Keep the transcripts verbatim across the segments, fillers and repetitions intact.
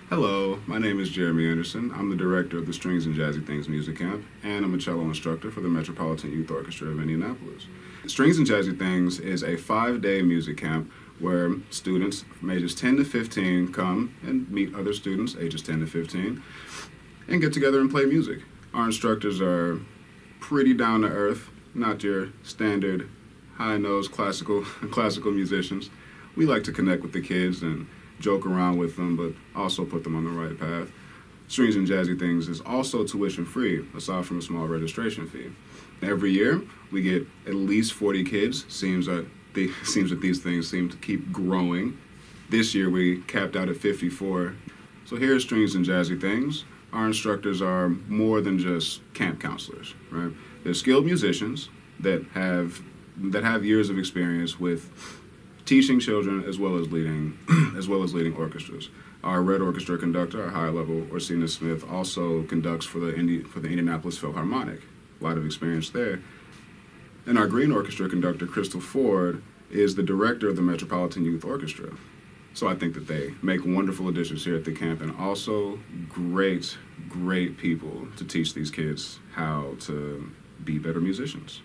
Hello, my name is Jeremy Anderson. I'm the director of the Strings and Jazzy Things Music Camp, and I'm a cello instructor for the Metropolitan Youth Orchestra of Indianapolis. Strings and Jazzy Things is a five-day music camp where students from ages ten to fifteen come and meet other students ages ten to fifteen and get together and play music. Our instructors are pretty down to earth, not your standard high-nosed classical classical musicians. We like to connect with the kids and joke around with them, but also put them on the right path. Strings and Jazzy Things is also tuition free, aside from a small registration fee. Every year, we get at least forty kids. Seems that they, seems that these things seem to keep growing. This year, we capped out at fifty-four. So here's Strings and Jazzy Things. Our instructors are more than just camp counselors, right? They're skilled musicians that have that have years of experience with teaching children as well as leading as well as leading orchestras. Our Red Orchestra conductor, our high level Orsina Smith, also conducts for the Indi- for the Indianapolis Philharmonic. A lot of experience there. And our Green Orchestra conductor, Crystal Ford, is the director of the Metropolitan Youth Orchestra. So I think that they make wonderful additions here at the camp, and also great, great people to teach these kids how to be better musicians.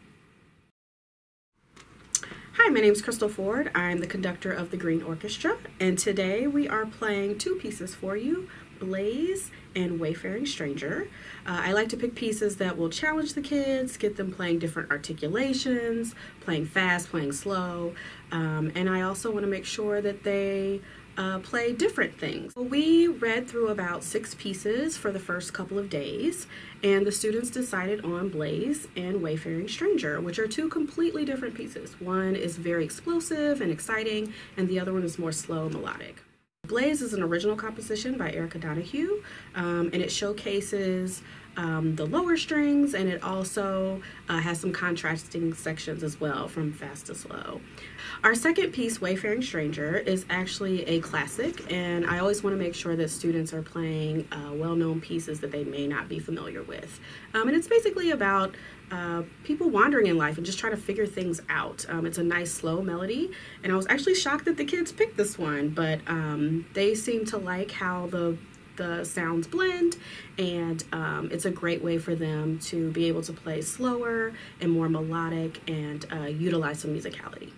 Hi, my name is Crystal Ford. I'm the conductor of the Green Orchestra, and today we are playing two pieces for you, Blaze and Wayfaring Stranger. Uh, I like to pick pieces that will challenge the kids, get them playing different articulations, playing fast, playing slow, um, and I also want to make sure that they Uh, play different things. We read through about six pieces for the first couple of days, and the students decided on Blaze and Wayfaring Stranger, which are two completely different pieces. One is very explosive and exciting, and the other one is more slow, melodic. Blaze is an original composition by Erica Donahue, um, and it showcases um, the lower strings, and it also uh, has some contrasting sections as well, from fast to slow. Our second piece, Wayfaring Stranger, is actually a classic, and I always want to make sure that students are playing uh, well-known pieces that they may not be familiar with. Um, and it's basically about uh, people wandering in life and just trying to figure things out. Um, it's a nice slow melody, and I was actually shocked that the kids picked this one, but um, they seem to like how the the sounds blend, and um, it's a great way for them to be able to play slower and more melodic and uh, utilize some musicality.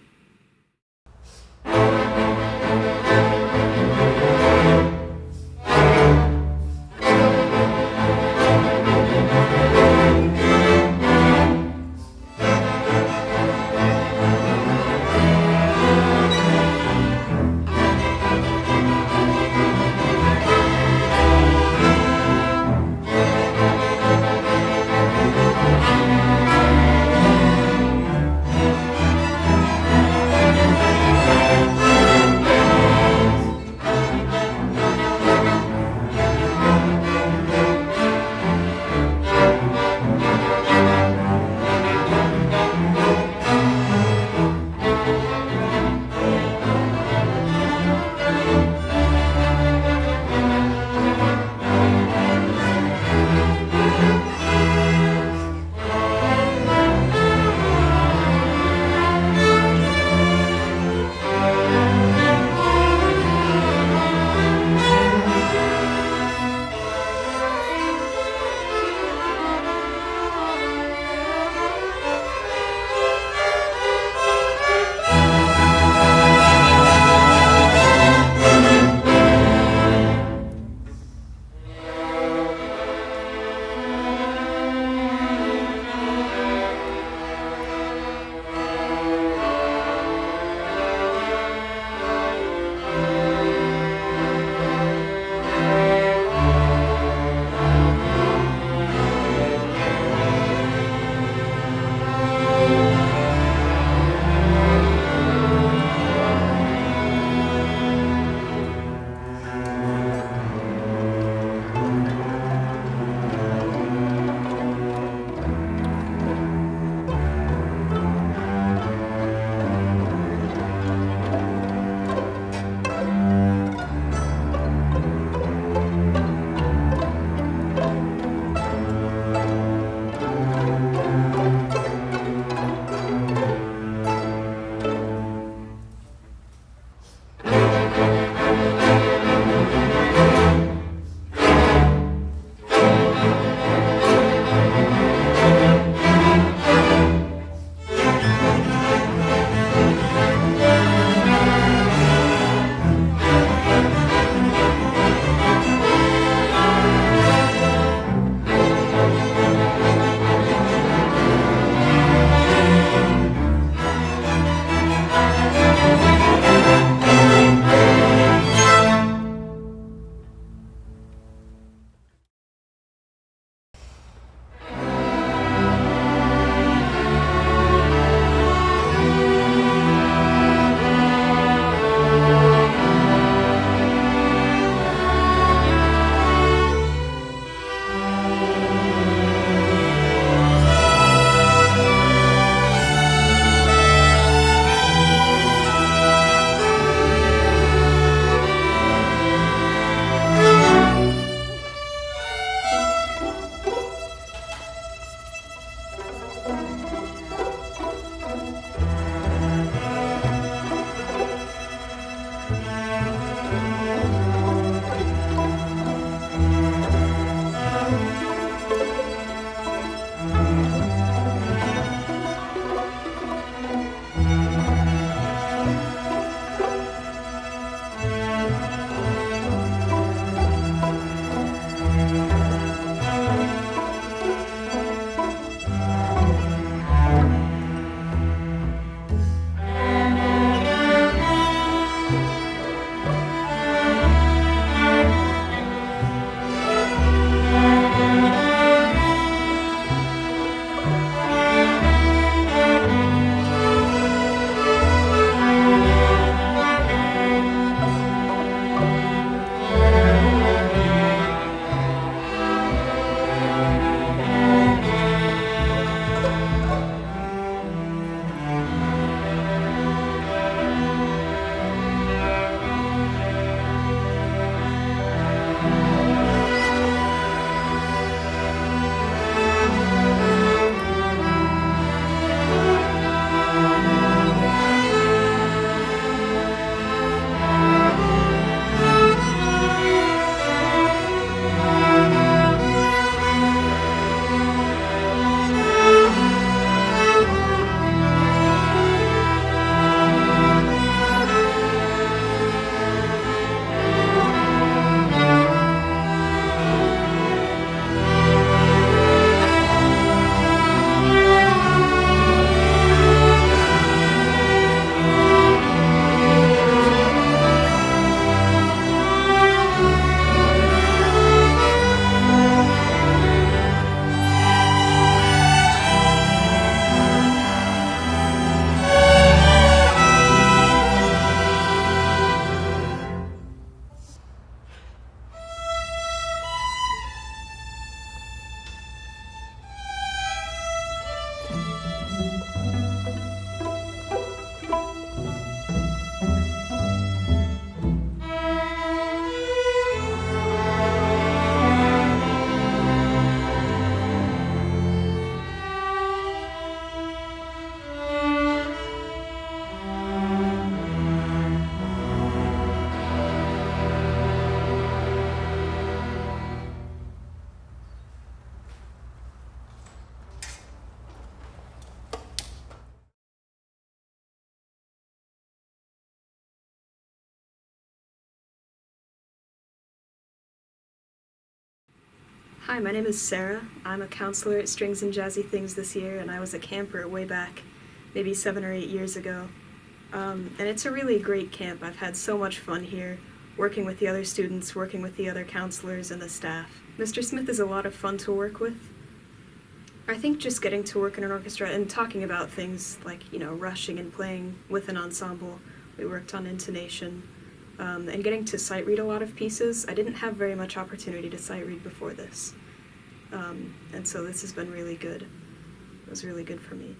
Hi, my name is Sarah. I'm a counselor at Strings and Jazzy Things this year, and I was a camper way back, maybe seven or eight years ago. Um, and it's a really great camp. I've had so much fun here, working with the other students, working with the other counselors and the staff. Mister Smith is a lot of fun to work with. I think just getting to work in an orchestra and talking about things like, you know, rushing and playing with an ensemble. We worked on intonation. Um, and getting to sight read a lot of pieces. I didn't have very much opportunity to sight read before this. Um, and so this has been really good. It was really good for me.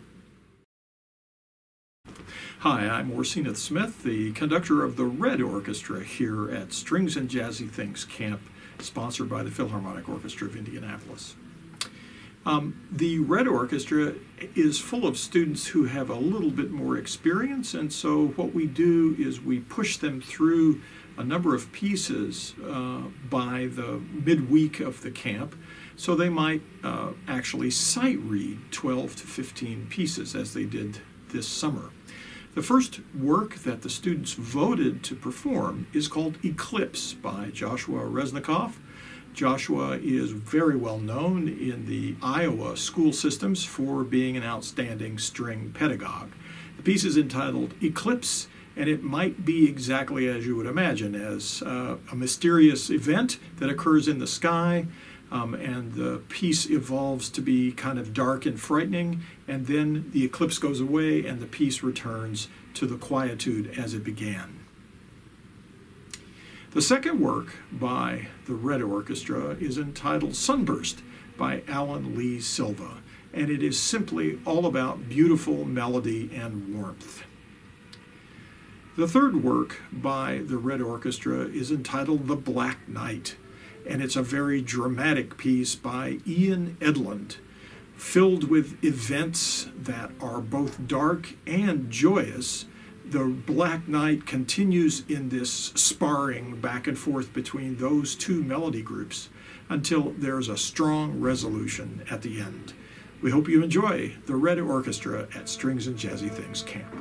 Hi, I'm Orsina Smith, the conductor of the Red Orchestra here at Strings and Jazzy Things Camp, sponsored by the Philharmonic Orchestra of Indianapolis. Um, the Red Orchestra is full of students who have a little bit more experience, and so what we do is we push them through a number of pieces uh, by the midweek of the camp, so they might uh, actually sight read twelve to fifteen pieces as they did this summer. The first work that the students voted to perform is called Eclipse by Joshua Resnikoff. Joshua is very well known in the Iowa school systems for being an outstanding string pedagogue. The piece is entitled Eclipse, and it might be exactly as you would imagine, as uh, a mysterious event that occurs in the sky, um, and the piece evolves to be kind of dark and frightening, and then the eclipse goes away and the piece returns to the quietude as it began. The second work by the Red Orchestra is entitled Sunburst by Alan Lee Silva, and it is simply all about beautiful melody and warmth. The third work by the Red Orchestra is entitled The Black Knight, and it's a very dramatic piece by Ian Edlund, filled with events that are both dark and joyous. The Black Knight continues in this sparring back and forth between those two melody groups until there's a strong resolution at the end. We hope you enjoy the Red Orchestra at Strings and Jazzy Things Camp.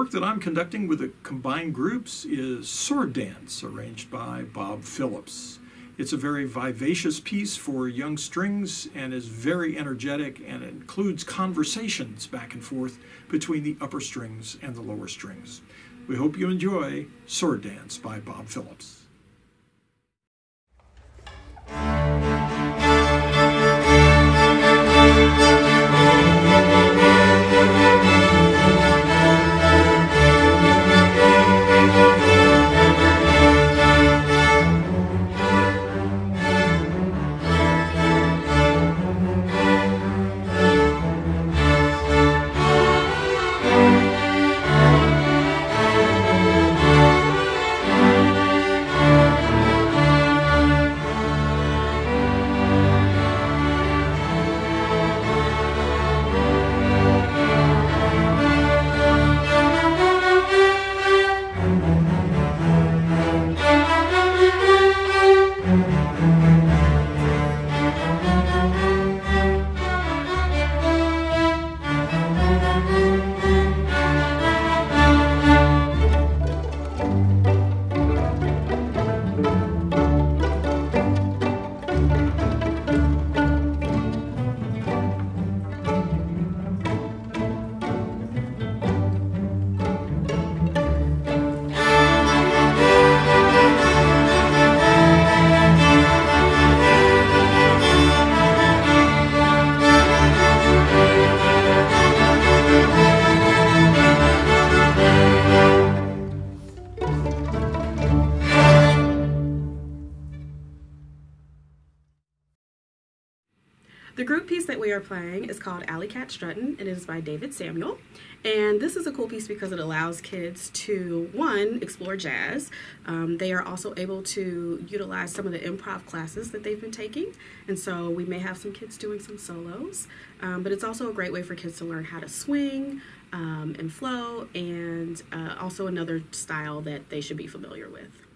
work that I'm conducting with the combined groups is Sword Dance, arranged by Bob Phillips. It's a very vivacious piece for young strings and is very energetic, and it includes conversations back and forth between the upper strings and the lower strings. We hope you enjoy Sword Dance by Bob Phillips. The group piece that we are playing is called Alley Cat Struttin', and it is by David Samuel. And this is a cool piece because it allows kids to, one, explore jazz. Um, they are also able to utilize some of the improv classes that they've been taking. And so we may have some kids doing some solos. Um, but it's also a great way for kids to learn how to swing um, and flow, and uh, also another style that they should be familiar with.